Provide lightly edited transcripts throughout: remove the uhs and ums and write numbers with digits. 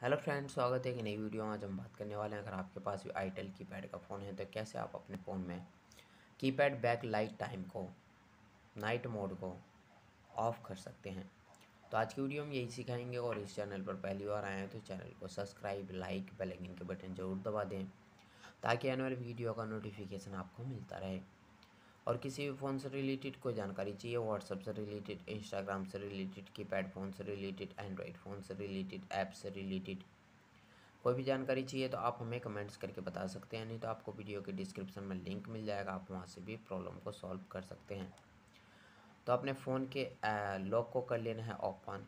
Hello friends, स्वागत है एक नई वीडियो में। आज हम बात करने वाले हैं, अगर आपके पास भी आईटेल कीपैड का फ़ोन है तो कैसे आप अपने फ़ोन में कीपैड बैक लाइट टाइम को, नाइट मोड को ऑफ़ कर सकते हैं। तो आज की वीडियो में यही सिखाएंगे। और इस चैनल पर पहली बार आए हैं तो चैनल को सब्सक्राइब, लाइक, बेल आइकन के बटन ज़रूर दबा दें ताकि आने वाली वीडियो का नोटिफिकेशन आपको मिलता रहे। और किसी भी फ़ोन से रिलेटेड कोई जानकारी चाहिए, व्हाट्सएप से रिलेटेड, इंस्टाग्राम से रिलेटेड, कीपैड फ़ोन से रिलेटेड, एंड्रॉयड फ़ोन से रिलेटेड, ऐप से रिलेटेड कोई भी जानकारी चाहिए तो आप हमें कमेंट्स करके बता सकते हैं। नहीं तो आपको वीडियो के डिस्क्रिप्शन में लिंक मिल जाएगा, आप वहां से भी प्रॉब्लम को सॉल्व कर सकते हैं। तो अपने फ़ोन के लॉक को कर लेना है ओपन।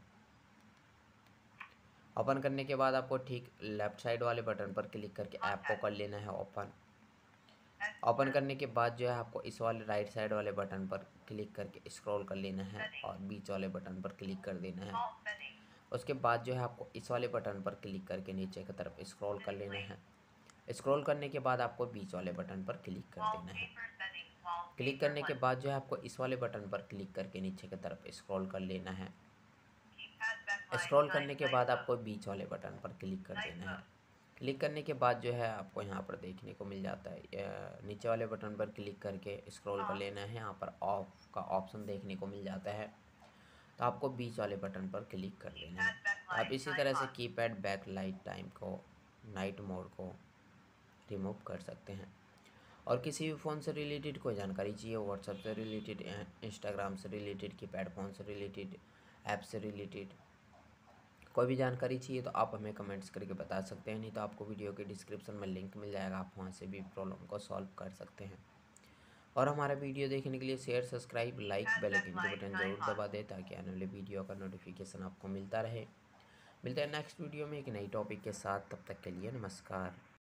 ओपन करने के बाद आपको ठीक लेफ़्ट साइड वाले बटन पर क्लिक करके ऐप को कर लेना है ओपन। ओपन करने के बाद जो है आपको इस वाले राइट साइड वाले बटन पर क्लिक करके स्क्रॉल कर लेना है और बीच वाले बटन पर क्लिक कर देना है। उसके बाद जो है आपको इस वाले बटन पर क्लिक करके नीचे की तरफ स्क्रॉल कर लेना है। स्क्रॉल करने के बाद आपको बीच वाले बटन पर क्लिक कर देना है। क्लिक करने के बाद जो है आपको इस वाले बटन पर क्लिक करके नीचे की तरफ स्क्रॉल कर लेना है। स्क्रॉल करने के बाद आपको बीच वाले बटन पर क्लिक कर देना है। क्लिक करने के बाद जो है आपको यहाँ पर देखने को मिल जाता है, नीचे वाले बटन पर क्लिक करके स्क्रॉल कर लेना है। यहाँ पर ऑफ का ऑप्शन देखने को मिल जाता है, तो आपको बीच वाले बटन पर क्लिक कर देना है। तो आप इसी तरह से कीपैड बैक लाइट टाइम को, नाइट मोड को रिमूव कर सकते हैं। और किसी भी फ़ोन से रिलेटेड कोई जानकारी चाहिए, व्हाट्सएप से रिलेटेड, इंस्टाग्राम से रिलेटेड, कीपैड फ़ोन से रिलेटेड, ऐप से रिलेटेड कोई भी जानकारी चाहिए तो आप हमें कमेंट्स करके बता सकते हैं। नहीं तो आपको वीडियो के डिस्क्रिप्शन में लिंक मिल जाएगा, आप वहां से भी प्रॉब्लम को सॉल्व कर सकते हैं। और हमारा वीडियो देखने के लिए share, subscribe, like, bell icon के बटन ज़रूर दबा दें ताकि आने वाले वीडियो का नोटिफिकेशन आपको मिलता रहे। मिलते हैं नेक्स्ट वीडियो में एक नई टॉपिक के साथ, तब तक के लिए नमस्कार।